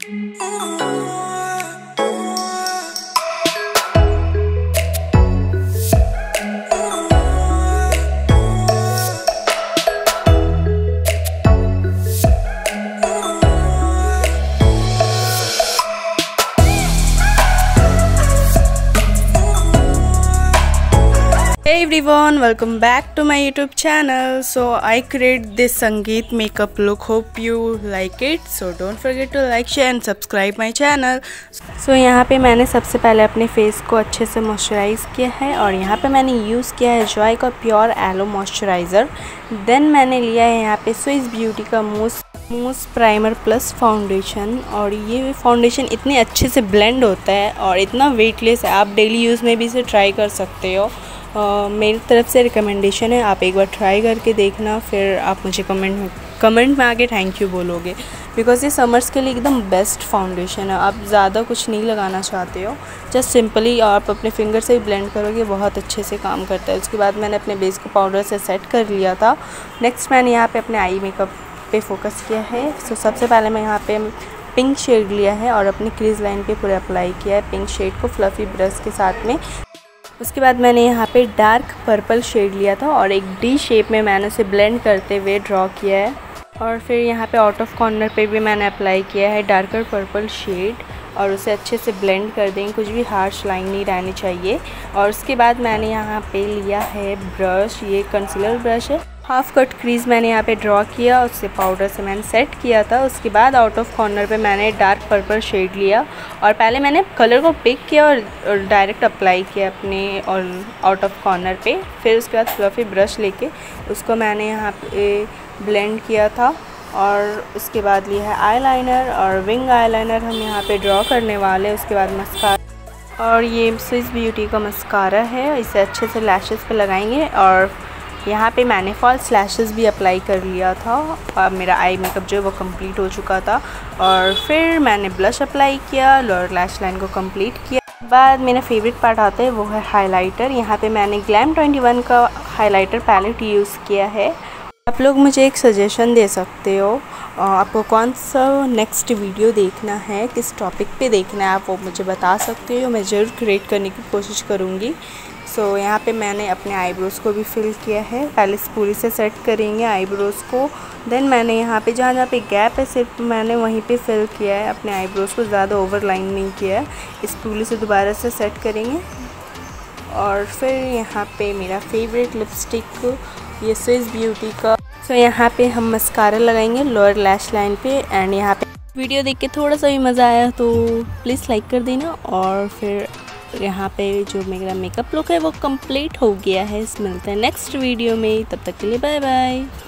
Hey everyone, welcome back to my YouTube channel. So I create this Sangeet makeup look. Hope you like it. So don't forget to like, share and subscribe my channel. So यहाँ पे मैंने सबसे पहले अपने face को अच्छे से moisturise किया है और यहाँ पे मैंने यूज़ किया है जॉय का प्योर एलो मॉइस्चराइज़र। देन मैंने लिया है यहाँ पे स्विस ब्यूटी का मूस प्राइमर प्लस फाउंडेशन। और ये फाउंडेशन इतने अच्छे से ब्लेंड होता है और इतना वेटलेस है, आप डेली यूज़ में भी इसे ट्राई कर सकते हो। मेरी तरफ से रिकमेंडेशन है, आप एक बार ट्राई करके देखना, फिर आप मुझे कमेंट में आके थैंक यू बोलोगे, बिकॉज़ ये समर्स के लिए एकदम बेस्ट फाउंडेशन है। आप ज़्यादा कुछ नहीं लगाना चाहते हो, जस्ट सिंपली आप अपने फिंगर से ही ब्लेंड करोगे, बहुत अच्छे से काम करता है। उसके बाद मैंने अपने बेस को पाउडर से सेट कर लिया था। नेक्स्ट मैंने यहाँ पे अपने आई मेकअप पे फोकस किया है। सो सबसे पहले मैं यहाँ पे पिंक शेड लिया है और अपनी क्रीज लाइन पे पूरा अप्लाई किया है पिंक शेड को फ्लफ़ी ब्रश के साथ में। उसके बाद मैंने यहाँ पे डार्क पर्पल शेड लिया था और एक डी शेप में मैंने उसे ब्लेंड करते हुए ड्रॉ किया है। और फिर यहाँ पे आउट ऑफ कॉर्नर पे भी मैंने अप्लाई किया है डार्कर पर्पल शेड और उसे अच्छे से ब्लेंड कर देंगे, कुछ भी हार्श लाइन नहीं रहनी चाहिए। और उसके बाद मैंने यहाँ पे लिया है ब्रश, ये कंसीलर ब्रश है। हाफ कट क्रीज़ मैंने यहाँ पे ड्रॉ किया, उससे पाउडर से मैंने सेट किया था। उसके बाद आउट ऑफ कॉर्नर पे मैंने डार्क पर्पल शेड लिया और पहले मैंने कलर को पिक किया और डायरेक्ट अप्लाई किया अपने और आउट ऑफ कॉर्नर पे। फिर उसके बाद फ्लफ़ी ब्रश लेके उसको मैंने यहाँ पे ब्लेंड किया था। और उसके बाद लिया है आईलाइनर और विंग आईलाइनर हम यहाँ पे ड्रॉ करने वाले। उसके बाद मस्कारा, और ये स्विस ब्यूटी का मस्कारा है, इसे अच्छे से लैशेस पे लगाएंगे। और यहाँ पे मैंने फॉल्स लैशेस भी अप्लाई कर लिया था और मेरा आई मेकअप जो है वो कंप्लीट हो चुका था। और फिर मैंने ब्लश अप्लाई किया, लोअर लैश लाइन को कंप्लीट किया। बाद मेरा फेवरेट पार्ट आता है वो है हाइलाइटर। यहाँ पे मैंने ग्लैम 21 का हाइलाइटर पैलेट यूज़ किया है। आप लोग मुझे एक सजेशन दे सकते हो, आपको कौन सा नेक्स्ट वीडियो देखना है, किस टॉपिक पे देखना है, आप वो मुझे बता सकते हो, मैं ज़रूर क्रिएट करने की कोशिश करूँगी। सो यहाँ पे मैंने अपने आईब्रोज़ को भी फिल किया है, पहले स्पूली से सेट करेंगे आईब्रोज़ को। देन मैंने यहाँ पे जहाँ पे गैप है सिर्फ मैंने वहीं पे फिल किया है अपने आईब्रोज़ को, ज़्यादा ओवरलाइन नहीं किया है। स्पूली से दोबारा से सेट करेंगे। और फिर यहाँ पे मेरा फेवरेट लिपस्टिक ये स्विस ब्यूटी का। सो यहाँ पे हम मस्कारा लगाएंगे लोअर लैश लाइन पे। एंड यहाँ पे वीडियो देख के थोड़ा सा भी मज़ा आया तो प्लीज़ लाइक कर देना। और फिर यहाँ पे जो मेरा मेकअप लुक है वो कंप्लीट हो गया है। मिलते हैं नेक्स्ट वीडियो में, तब तक के लिए बाय बाय।